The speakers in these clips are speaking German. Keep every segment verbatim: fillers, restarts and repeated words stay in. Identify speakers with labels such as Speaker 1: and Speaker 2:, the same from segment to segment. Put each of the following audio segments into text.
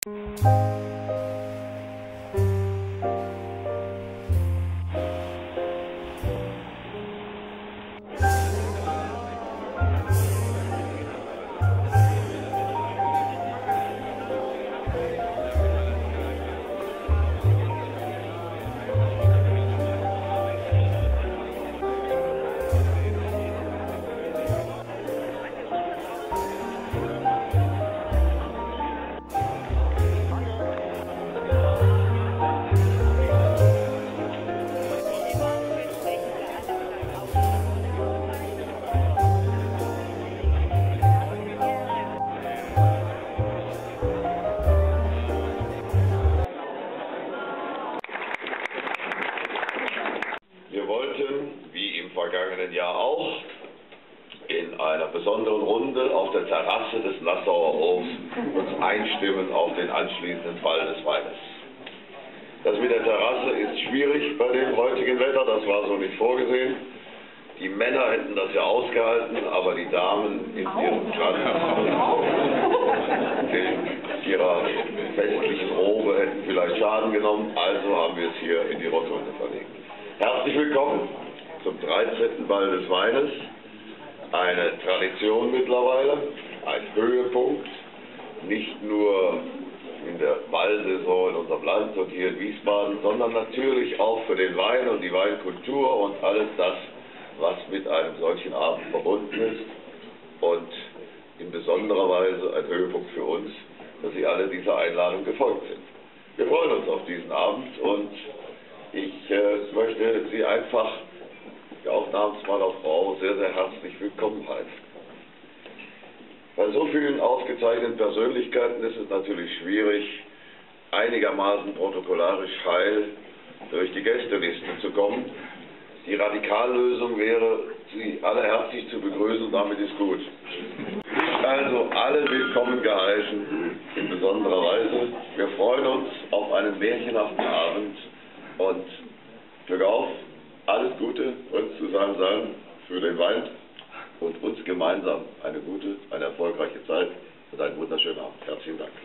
Speaker 1: vergangenen Jahr auch in einer besonderen Runde auf der Terrasse des Nassauer Hofs uns einstimmen auf den anschließenden Ball des Weines. Das mit der Terrasse ist schwierig bei dem heutigen Wetter, das war so nicht vorgesehen. Die Männer hätten das ja ausgehalten, aber die Damen in ihrem Kranz in ihrer festlichen Robe hätten vielleicht Schaden genommen, also haben wir es hier in die Rotunde verlegt. Herzlich willkommen zum dreizehnten Ball des Weines, eine Tradition mittlerweile, ein Höhepunkt, nicht nur in der Ballsaison in unserem Land und hier in Wiesbaden, sondern natürlich auch für den Wein und die Weinkultur und alles das, was mit einem solchen Abend verbunden ist, und in besonderer Weise ein Höhepunkt für uns, dass Sie alle dieser Einladung gefolgt sind. Wir freuen uns auf diesen Abend und ich äh, möchte Sie einfach, ja auch namens meiner Frau, sehr, sehr herzlich willkommen heißen. Bei so vielen ausgezeichneten Persönlichkeiten ist es natürlich schwierig, einigermaßen protokollarisch heil durch die Gästeliste zu kommen. Die Radikallösung wäre, Sie alle herzlich zu begrüßen, damit ist gut. Also alle willkommen geheißen, in besonderer Weise. Wir freuen uns auf einen märchenhaften Abend und Glück auf, alles Gute uns zusammen sein für den Wein und uns gemeinsam eine gute, eine erfolgreiche Zeit und einen wunderschönen Abend. Herzlichen Dank.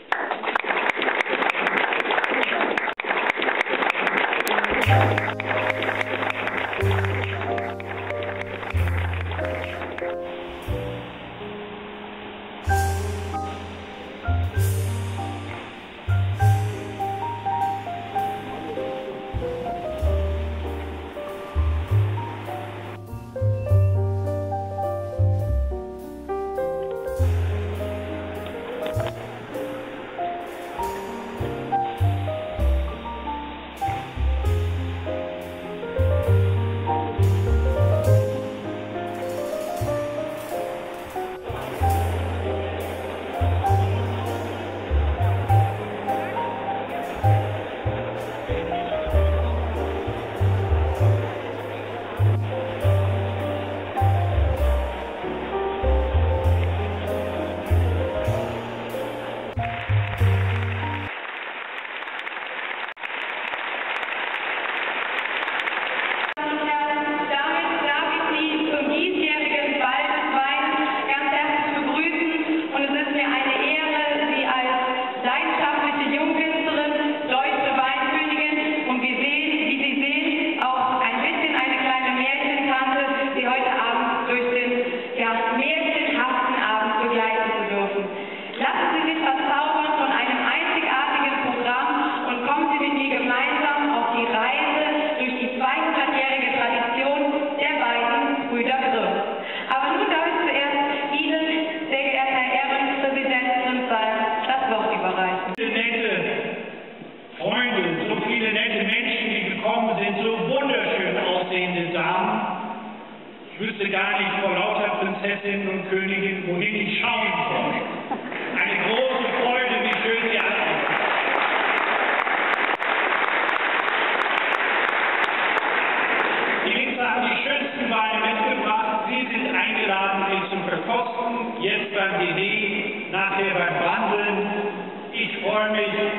Speaker 2: Ich wüsste gar nicht vor lauter Prinzessinnen und Königinnen, wohin ich schauen soll. Eine große Freude, wie schön Sie alle sind. Die Winzer haben die schönsten Weine mitgebracht. Sie sind eingeladen, sie zum Verkosten. Jetzt beim Diner, nachher beim Wandeln. Ich freue mich.